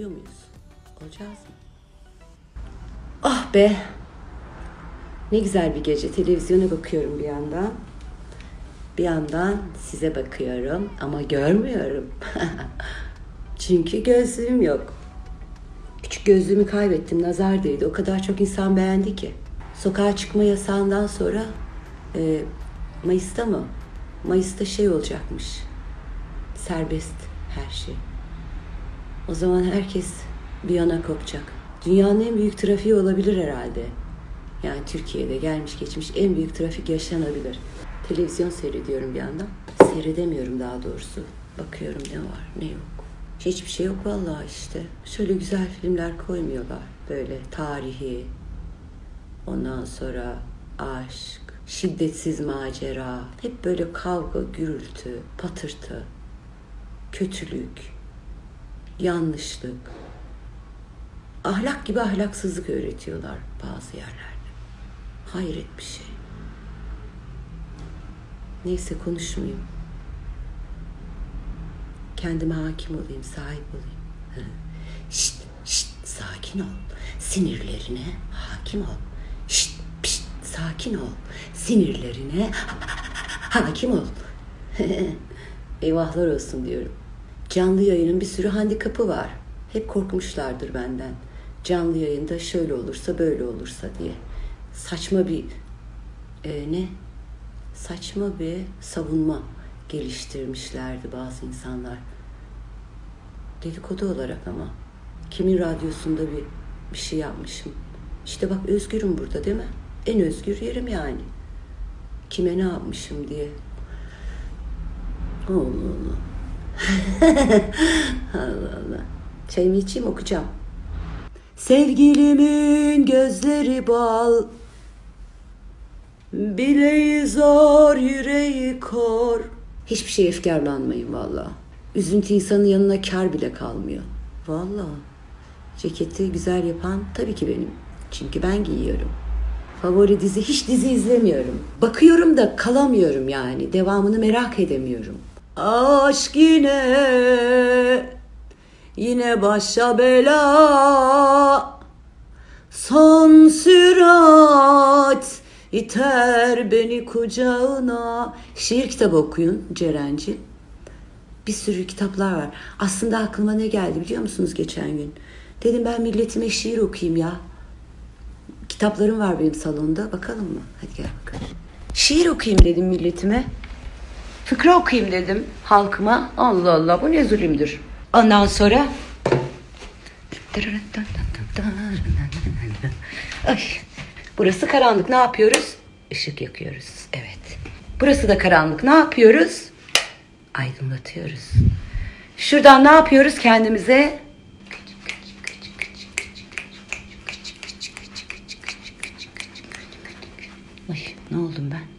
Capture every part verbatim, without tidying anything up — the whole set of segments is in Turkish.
oluyor muyuz? Olacağız mı? Ah be! Ne güzel bir gece. Televizyona bakıyorum bir yandan. Bir yandan size bakıyorum ama görmüyorum. Çünkü gözlüğüm yok. Küçük gözlüğümü kaybettim. Nazar değdi. O kadar çok insan beğendi ki. Sokağa çıkma yasağından sonra e, Mayıs'ta mı? Mayıs'ta şey olacakmış. Serbest her şey. O zaman herkes bir yana kopacak. Dünyanın en büyük trafiği olabilir herhalde. Yani Türkiye'de gelmiş geçmiş en büyük trafik yaşanabilir. Televizyon seyrediyorum bir yandan. Seyredemiyorum daha doğrusu. Bakıyorum ne var ne yok. Hiçbir şey yok vallahi işte. Şöyle güzel filmler koymuyorlar. Böyle tarihi. Ondan sonra aşk, şiddetsiz macera. Hep böyle kavga, gürültü, patırtı, kötülük, yanlışlık. Ahlak gibi ahlaksızlık öğretiyorlar bazı yerlerde. Hayret bir şey. Neyse konuşmayayım. Kendime hakim olayım, sahip olayım. Şşt, şşt, sakin ol. Sinirlerine hakim ol. Şşt, pşt, sakin ol. Sinirlerine hakim ol. Eyvahlar olsun diyorum. Canlı yayının bir sürü handikapı var. Hep korkmuşlardır benden. Canlı yayında şöyle olursa böyle olursa diye. Saçma bir e, ne? Saçma bir savunma geliştirmişlerdi bazı insanlar. Dedikodu olarak ama. Kimin radyosunda bir, bir şey yapmışım. İşte bak özgürüm burada değil mi? En özgür yerim yani. Kime ne yapmışım diye. Allah Allah. Allah Allah. Çayımı içeyim okuyacağım. Sevgilimin gözleri bal, bileği zor, yüreği kor. Hiçbir şey efkarlanmayın vallahi. Üzüntü insanın yanına kar bile kalmıyor. Vallahi. Ceketi güzel yapan tabii ki benim. Çünkü ben giyiyorum. Favori dizi, hiç dizi izlemiyorum. Bakıyorum da kalamıyorum yani. Devamını merak edemiyorum. Aşk yine, yine başa bela. Son sürat iter beni kucağına. Şiir kitabı okuyun Cerenci. Bir sürü kitaplar var. Aslında aklıma ne geldi biliyor musunuz geçen gün? Dedim ben milletime şiir okuyayım ya. Kitaplarım var benim salonda. Bakalım mı? Hadi gel bakalım. Şiir okuyayım dedim milletime. Fıkra okuyayım dedim halkıma. Allah Allah bu ne zulümdür. Ondan sonra ay, burası karanlık. Ne yapıyoruz? Işık yakıyoruz. Evet. Burası da karanlık. Ne yapıyoruz? Aydınlatıyoruz. Şuradan ne yapıyoruz kendimize? Ay, ne oldum ben?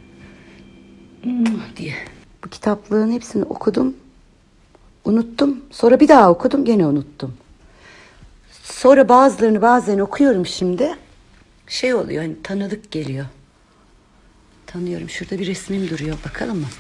diye. Bu kitaplığın hepsini okudum. Unuttum. Sonra bir daha okudum. Gene unuttum. Sonra bazılarını bazen okuyorum şimdi. Şey oluyor hani tanıdık geliyor. Tanıyorum. Şurada bir resmim duruyor. Bakalım mı?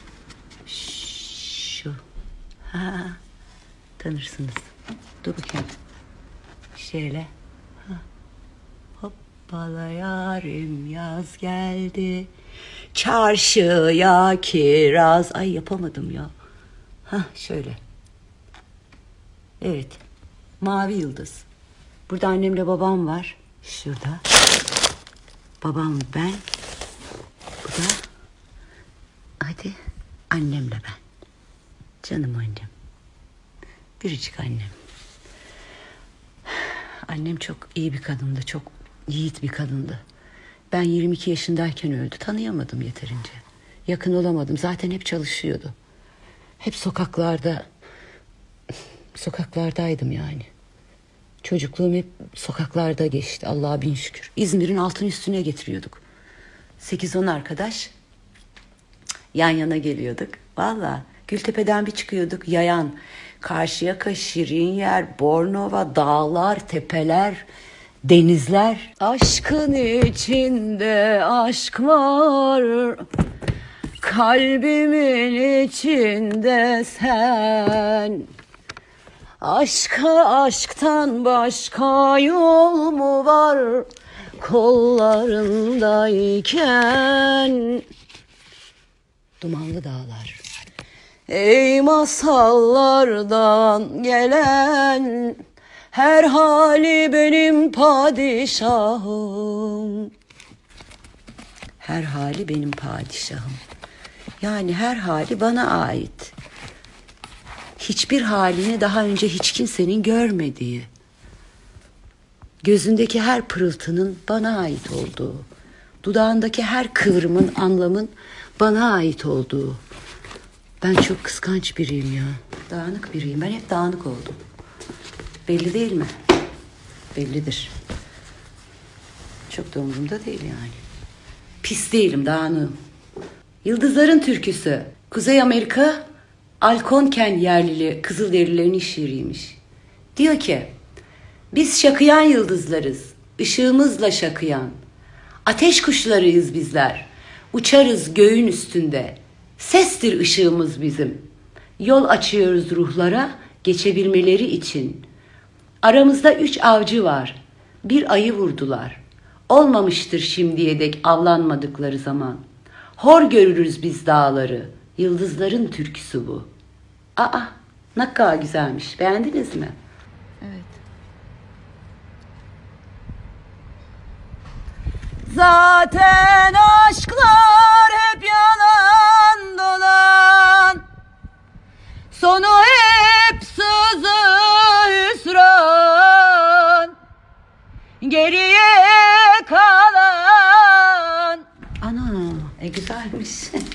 Şu. Ha. Tanırsınız. Dur bakayım. Şöyle. Ha. Hoppala yarim yaz geldi. Çarşıya kiraz. Ay yapamadım ya. Ha şöyle. Evet. Mavi yıldız. Burada annemle babam var. Şurada. Babam ben. Bu da. Hadi. Annemle ben. Canım annem. Biricik annem. Annem çok iyi bir kadındı. Çok yiğit bir kadındı. Ben yirmi iki yaşındayken öldü. Tanıyamadım yeterince. Yakın olamadım. Zaten hep çalışıyordu. Hep sokaklarda sokaklardaydım yani. Çocukluğum hep sokaklarda geçti. Allah'a bin şükür. İzmir'in altın üstüne getiriyorduk. sekiz on arkadaş yan yana geliyorduk. Vallahi Gültepe'den bir çıkıyorduk. Yayan, Karşıyaka, Şirinyer, Bornova, dağlar, tepeler, denizler. Aşkın içinde aşk var. Kalbimin içinde sen. Aşka aşktan başka yol mu var kollarındayken? Dumanlı dağlar. Ey masallardan gelen, her hali benim padişahım. Her hali benim padişahım. Yani her hali bana ait. Hiçbir halini daha önce hiç kimsenin görmediği. Gözündeki her pırıltının bana ait olduğu. Dudağındaki her kıvrımın, anlamın bana ait olduğu. Ben çok kıskanç biriyim ya. Dağınık biriyim. Ben hep dağınık oldum. Belli değil mi? Bellidir. Çok da umurumda değil yani. Pis değilim, dağınığım. Yıldızların türküsü. Kuzey Amerika Alkonken yerlili Kızılderililerin şiiriymiş. Diyor ki, biz şakıyan yıldızlarız, ışığımızla şakıyan. Ateş kuşlarıyız bizler, uçarız göğün üstünde. Sestir ışığımız bizim. Yol açıyoruz ruhlara geçebilmeleri için. Aramızda üç avcı var, bir ayı vurdular. Olmamıştır şimdiye dek avlanmadıkları zaman. Hor görürüz biz dağları, yıldızların türküsü bu. Aa, ne kadar güzelmiş, beğendiniz mi? Evet. Zaten aşklar hep yalan dolan, sonu hep sızı hüsran, geriye kalan. Ana, e güzelmiş.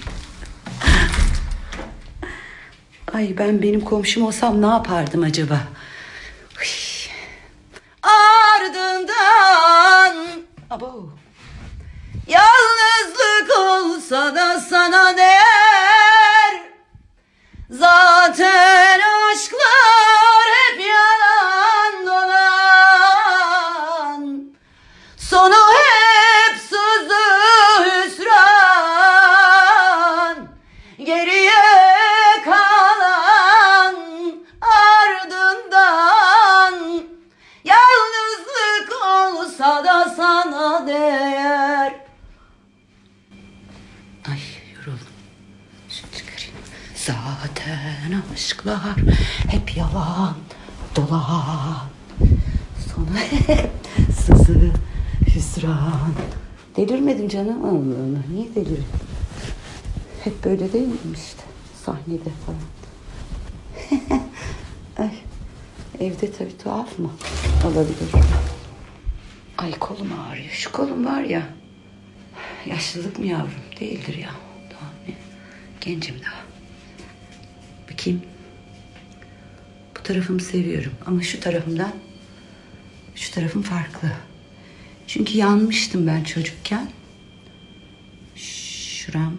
Ay, ben benim komşum olsam ne yapardım acaba? Hıy. Ardından abo, yalnızlık olsa da sana değer. Zaten aşklar hep yalan dolan, sonu hep sızı hüsran, geriye kalan. Ardından yalnızlık olsa da sana değer. Ay, yoruldum. Şunu çıkarayım. Zaten aşklar hep yalan dolan, sonu hep sızı hüsran. Delirmedim canım. Allah Allah. Niye delirdim? Hep böyle değil mi işte? Sahnede falan. Ay, evde tabii tuhaf mı? Olabilir. Ay, kolum ağrıyor. Şu kolum var ya. Yaşlılık mı yavrum? Değildir ya. Daha ne? Gencim daha. Bakayım. Bu tarafımı seviyorum. Ama şu tarafımdan şu tarafım farklı. Çünkü yanmıştım ben çocukken. Şuram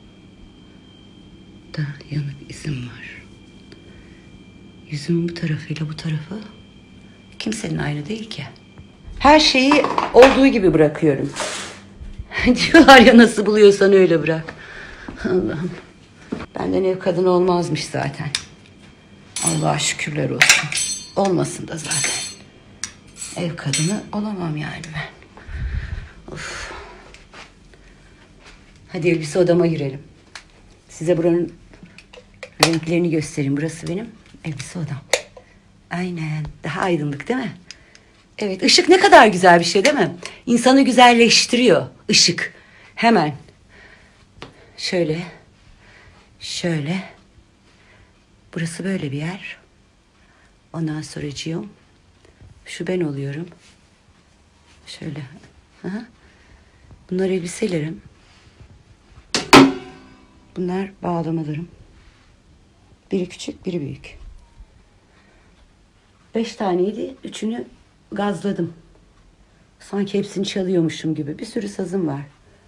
da yanık izim var. Yüzümün bu tarafıyla bu tarafı kimsenin aynı değil ki. Her şeyi olduğu gibi bırakıyorum. Diyorlar ya, nasıl buluyorsan öyle bırak. Allah'ım. Benden ev kadını olmazmış zaten. Allah'a şükürler olsun. Olmasın da zaten. Ev kadını olamam yani ben. Of. Hadi elbise odama girelim. Size buranın renklerini göstereyim. Burası benim elbise odam. Aynen. Daha aydınlık değil mi? Evet, ışık ne kadar güzel bir şey değil mi? İnsanı güzelleştiriyor ışık. Hemen. Şöyle. Şöyle. Burası böyle bir yer. Ondan sonracığım. Şu ben oluyorum. Şöyle. Aha. Bunlar elbiselerim. Bunlar bağlamalarım. Biri küçük, biri büyük. Beş taneydi. Üçünü gazladım. Sanki hepsini çalıyormuşum gibi. Bir sürü sazım var.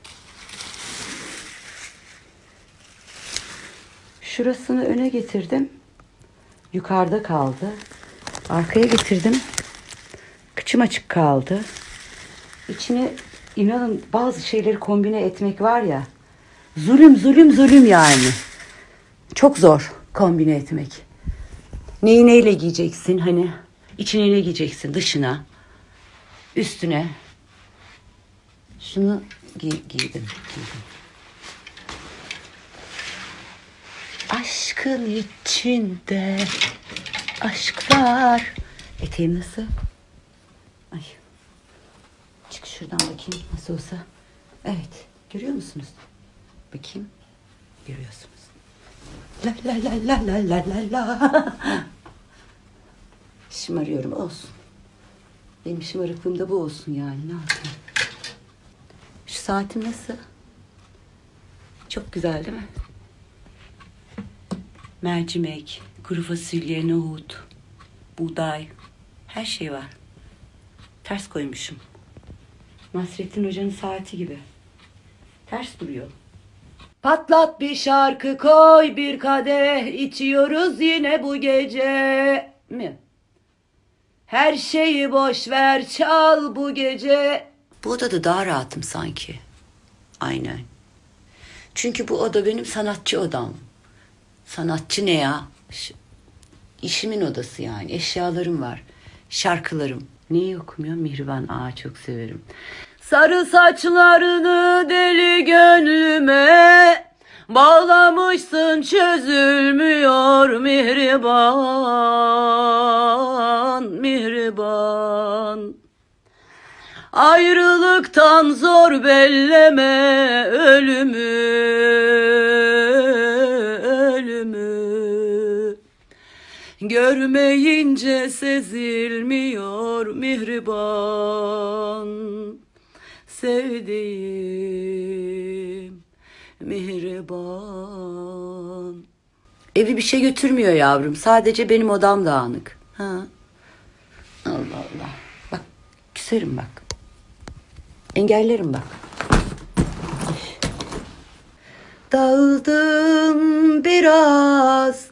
Şurasını öne getirdim. Yukarıda kaldı. Arkaya getirdim. Kıçım açık kaldı. İçine inanın bazı şeyleri kombine etmek var ya. Zulüm zulüm zulüm yani. Çok zor kombine etmek. Neyi neyle giyeceksin hani? İçine ne giyeceksin? Dışına, üstüne. Şunu giy giydim, giydim. Aşkın içinde aşk var. Eteğim nasıl? Ay. Çık şuradan bakayım nasıl olsa. Evet. Görüyor musunuz? Bakayım. Görüyorsunuz. La la la la la la la la. Şımarıyorum olsun. Benim şımarıklığım da bu olsun yani. Ne yapayım? Şu saatim nasıl? Çok güzel değil mi? Mercimek, kuru fasulye, nohut, buğday, her şey var. Ters koymuşum. Nasrettin Hoca'nın saati gibi. Ters duruyor. Patlat bir şarkı koy bir kadeh, içiyoruz yine bu gece mi? Her şeyi boş ver çal bu gece. Bu odada daha rahatım sanki. Aynen. Çünkü bu oda benim sanatçı odam. Sanatçı ne ya? İşimin odası yani. Eşyalarım var. Şarkılarım. Neyi okumuyor? Mihriban. Aa çok severim. Sarı saçlarını deli gönlüme bağlamışsın, çözülmüyor Mihriban, Mihriban. Ayrılıktan zor belleme ölümü, ölümü. Görmeyince sezilmiyor Mihriban, sevdiğim Mihriban. Evi bir şey götürmüyor yavrum. Sadece benim odam dağınık. Ha. Allah Allah. Bak küserim bak. Engellerim bak. Dağıldım biraz,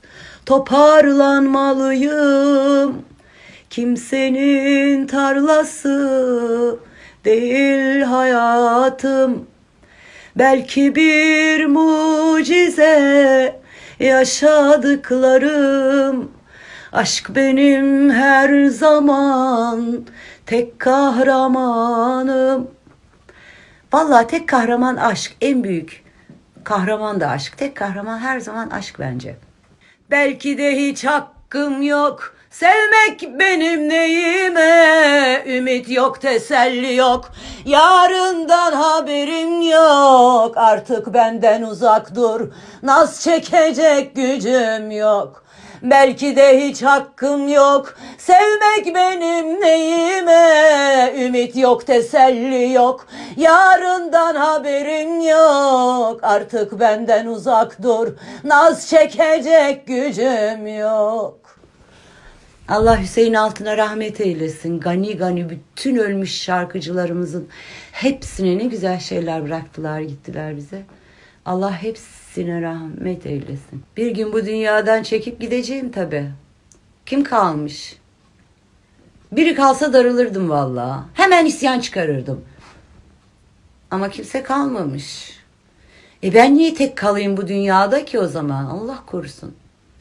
toparlanmalıyım. Kimsenin tarlası değil hayatım. Belki bir mucize yaşadıklarım. Aşk benim her zaman tek kahramanım. Vallahi tek kahraman aşk, en büyük kahraman da aşk. Tek kahraman her zaman aşk bence. Belki de hiç hakkım yok, sevmek benim neyime. Ümit yok, teselli yok, yarından haberim yok. Artık benden uzak dur, naz çekecek gücüm yok. Belki de hiç hakkım yok, sevmek benim neyime. Ümit yok, teselli yok, yarından haberim yok. Artık benden uzak dur, naz çekecek gücüm yok. Allah Hüseyin Altın'a rahmet eylesin. Gani gani bütün ölmüş şarkıcılarımızın hepsine ne güzel şeyler bıraktılar, gittiler bize. Allah hepsine rahmet eylesin. Bir gün bu dünyadan çekip gideceğim tabii. Kim kalmış? Biri kalsa darılırdım vallahi. Hemen isyan çıkarırdım. Ama kimse kalmamış. E ben niye tek kalayım bu dünyada ki o zaman? Allah korusun.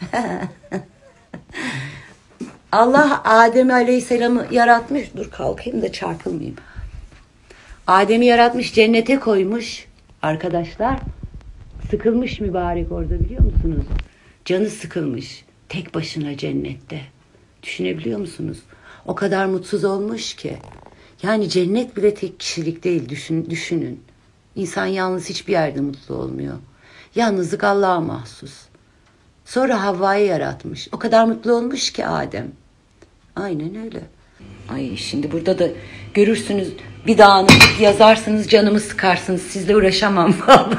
Allah Adem Aleyhisselam'ı yaratmış. Dur kalkayım da çarpılmayayım. Adem'i yaratmış, cennete koymuş. Arkadaşlar sıkılmış mübarek orada, biliyor musunuz? Canı sıkılmış. Tek başına cennette. Düşünebiliyor musunuz? O kadar mutsuz olmuş ki. Yani cennet bile tek kişilik değil. Düşün, düşünün. İnsan yalnız hiçbir yerde mutlu olmuyor. Yalnızlık Allah'a mahsus. Sonra Havva'yı yaratmış. O kadar mutlu olmuş ki Adem. Aynen öyle. Ay şimdi burada da görürsünüz bir dağınıklık yazarsınız, canımı sıkarsınız. Sizle uğraşamam vallahi.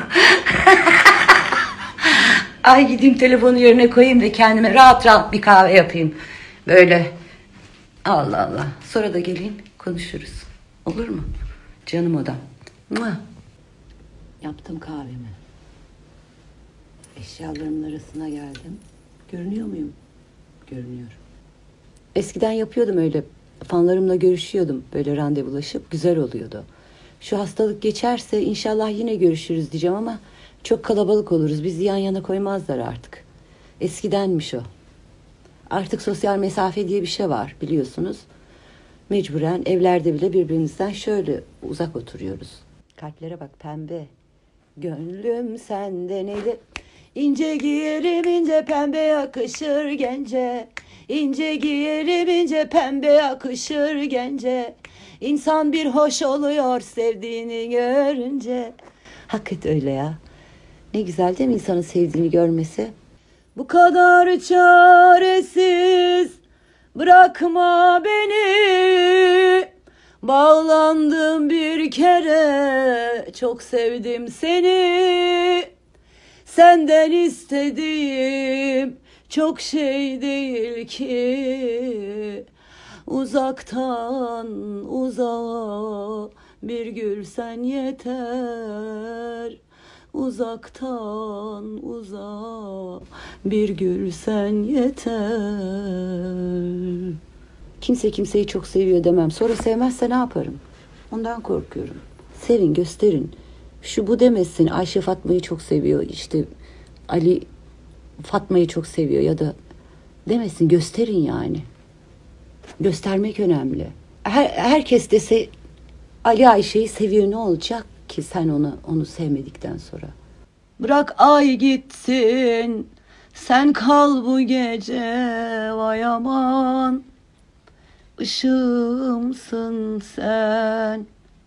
Ay gideyim telefonu yerine koyayım da kendime rahat rahat bir kahve yapayım. Böyle. Allah Allah. Sonra da geleyim konuşuruz. Olur mu? Canım odam. Mua. Yaptım kahvemi. Eşyalarımın arasına geldim. Görünüyor muyum? Görünüyorum. Eskiden yapıyordum öyle. Fanlarımla görüşüyordum. Böyle randevulaşıp güzel oluyordu. Şu hastalık geçerse inşallah yine görüşürüz diyeceğim ama çok kalabalık oluruz. Bizi yan yana koymazlar artık. Eskidenmiş o. Artık sosyal mesafe diye bir şey var biliyorsunuz. Mecburen evlerde bile birbirimizden şöyle uzak oturuyoruz. Kalplere bak pembe. Gönlüm sende neydi? İnce giyerim ince pembe yakışır gence. İnce giyerim ince pembe yakışır gence. İnsan bir hoş oluyor sevdiğini görünce. Hakikaten öyle ya. Ne güzel değil mi insanın sevdiğini görmesi? Bu kadar çaresiz bırakma beni. Bağlandım bir kere, çok sevdim seni. Senden istediğim çok şey değil ki. Uzaktan uzağa bir gülsen yeter. Uzaktan uzağa bir gülsen yeter. Kimse kimseyi çok seviyor demem. Sonra sevmezse ne yaparım? Ondan korkuyorum. Sevin, gösterin. Şu bu demesin. Ayşe Fatma'yı çok seviyor. İşte Ali Fatma'yı çok seviyor ya da demesin. Gösterin yani. Göstermek önemli. Her, herkes dese Ali Ayşe'yi seviyor, ne olacak ki sen onu onu sevmedikten sonra? Bırak ay gitsin, sen kal bu gece, vay aman. Işığımsın sen.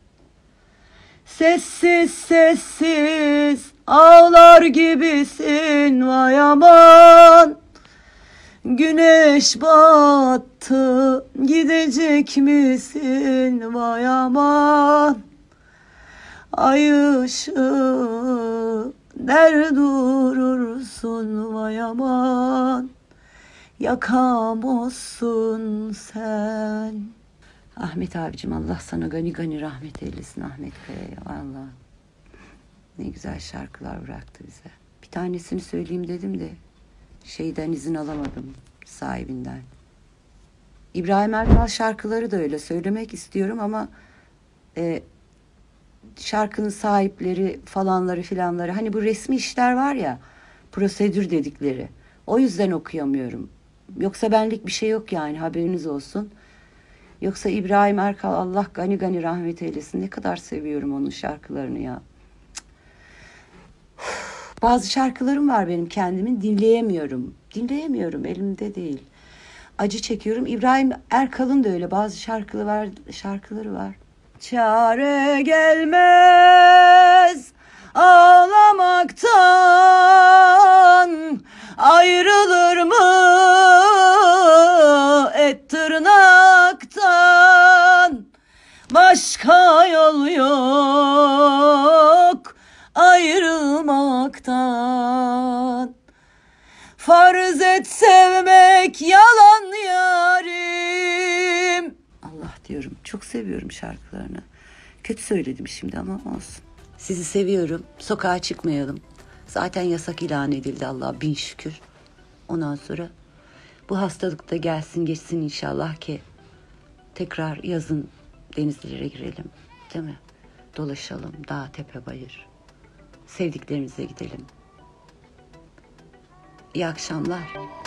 Sessiz sessiz ağlar gibisin, vay aman. Güneş battı, gidecek misin, vay aman. Ay ışığı der durursun, vay aman. Yakam olsun sen. Ahmet abicim, Allah sana gani gani rahmet eylesin Ahmet Kaya'ya. Vallahi ne güzel şarkılar bıraktı bize. Bir tanesini söyleyeyim dedim de şeyden izin alamadım, sahibinden. İbrahim Erkal şarkıları da öyle söylemek istiyorum ama e, şarkının sahipleri falanları filanları, hani bu resmi işler var ya, prosedür dedikleri, o yüzden okuyamıyorum. Yoksa benlik bir şey yok yani, haberiniz olsun. Yoksa İbrahim Erkal, Allah gani gani rahmet eylesin, ne kadar seviyorum onun şarkılarını ya. Bazı şarkılarım var benim kendimin, dinleyemiyorum. Dinleyemiyorum, elimde değil. Acı çekiyorum. İbrahim Erkal'ın da öyle bazı şarkıları var, şarkıları var. Çare gelmez ağlamaktan, ayrılır mı et tırnaktan, başka yol yok ayrılmaktan. Farz et sevmek yalan yarim. Allah diyorum, çok seviyorum şarkılarını. Kötü söyledim şimdi ama olsun. Sizi seviyorum. Sokağa çıkmayalım. Zaten yasak ilan edildi, Allah'a bin şükür. Ondan sonra bu hastalık da gelsin geçsin inşallah ki tekrar yazın denizlere girelim. Değil mi? Dolaşalım, dağ tepe bayır. Sevdiklerimize gidelim. İyi akşamlar.